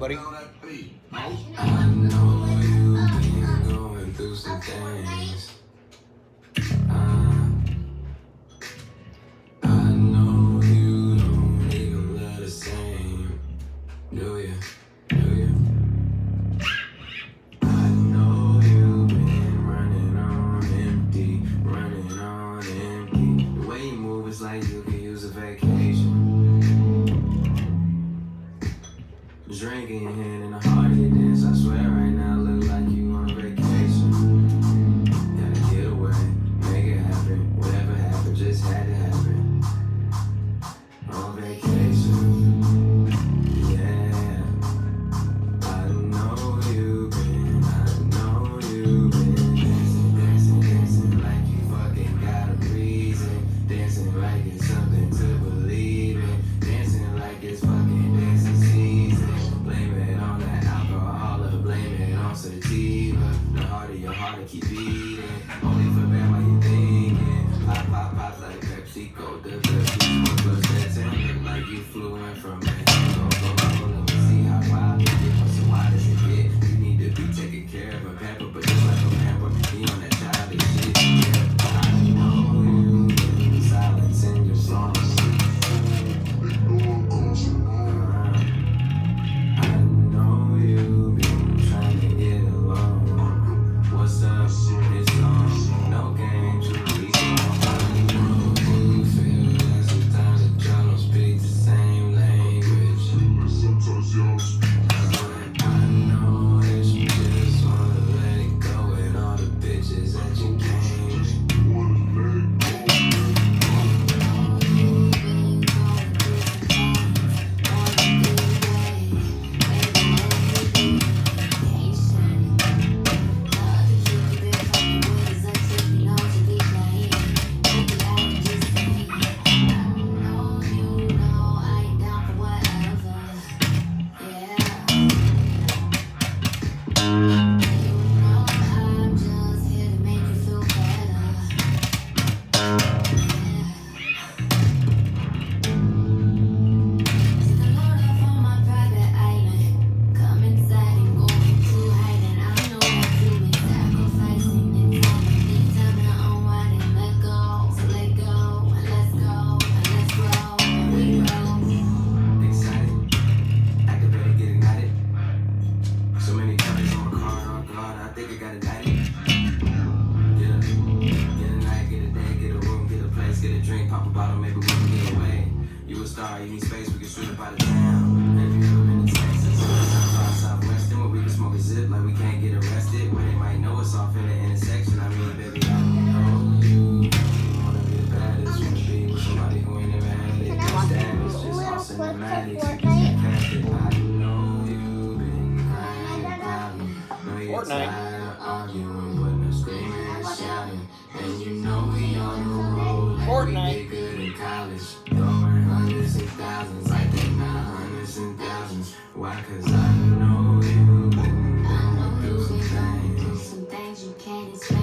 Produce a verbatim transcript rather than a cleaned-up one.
buddy. I know you've been going through some things. Uh, I know you don't even love the same. Do you? Do you? I know you've been running on empty, running on empty. The way you move is like you could use a vacation. Drink in your hand and a heart of your dance. I swear right now look like you on a vacation. Gotta get away, make it happen. Whatever happened just had to happen. On vacation, yeah. I know you've been, I know you've been dancing, dancing, dancing like you fucking got a reason. Dancing like it's something to believe in. Dancing like it's fucking dancing season. Blame it on that alcohol or blame it on sativa. The harder your heart to keep beating. Only for bad while you thinking. Pop, pop, pop like PepsiCo. The Pepsi smoke plus that ten. Look like you flew in from Mexico. Go, go, go, let me see how wild it gets. So why does it get? You need to be taken care of a pamper, but just like a pamper, be on that childish shit. Yeah, I know you in silence in your songs. What's up? It's on. No games. We I know you feel that sometimes that y'all don't speak the same language. I know that you just wanna let it go with all the bitches that you came. Pop a bottle, maybe we can get away. You a star, you need space, we can shoot up out of town. Have you ever been to Texas? South Southwestern, where we can smoke a zip like we can't get arrested. Where they might know us off in the intersection. I mean, baby, I know you wanna be the baddest. Wanna be with somebody who ain't never had it. That is just all cinematics. You can catch it. I know you've been crying about me. Know you're tired of arguing, but no screaming and shouting. And you know we on the road. Fortnite. Good in college, throwing hundreds and thousands, like they not hundreds and thousands. Why? Cause I know you've been going through some things. Some things you can't explain.